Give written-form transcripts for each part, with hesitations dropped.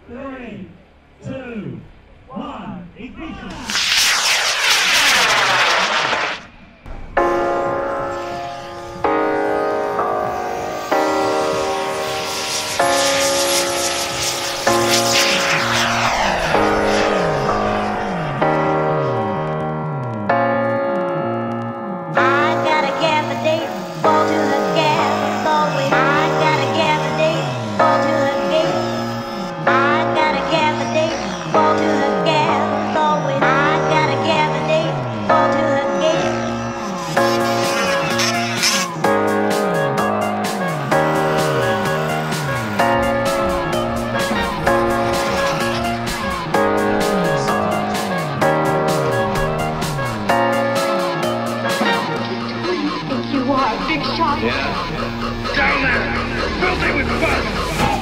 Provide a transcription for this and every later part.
3, 2, 1, ignition! Big shot. Yeah. Down there! Filthy with fun!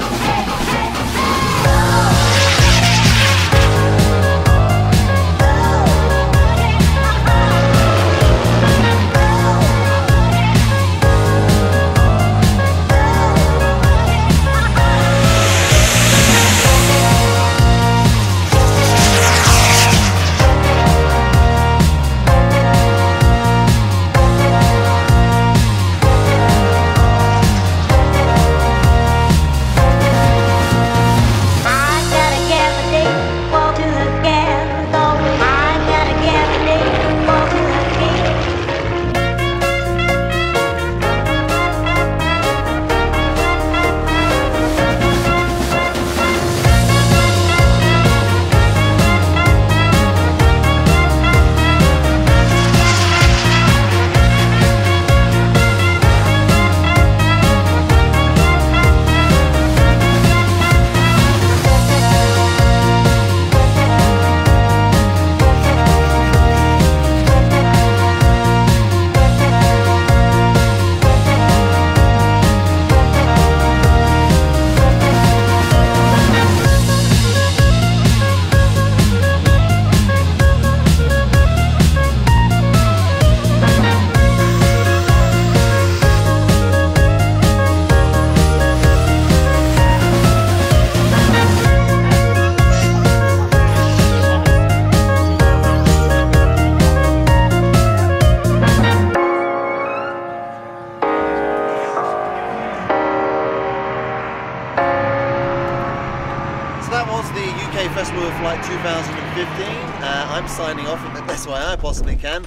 That was the UK Festival of Flight 2015. I'm signing off in the best way I possibly can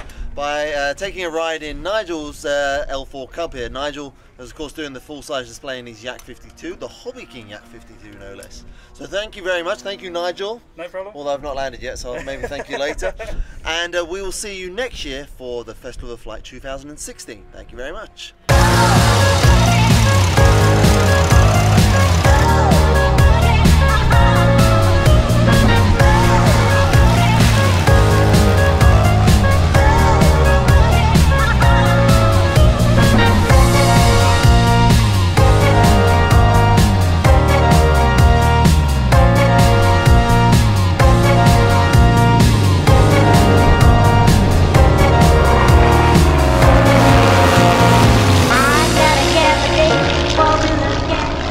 by taking a ride in Nigel's L4 Cub here. Nigel is of course doing the full-size display in his Yak 52, the HobbyKing Yak 52 no less. So thank you very much. Thank you, Nigel. No problem. Although I've not landed yet, so I'll maybe thank you later. And we will see you next year for the Festival of Flight 2016. Thank you very much.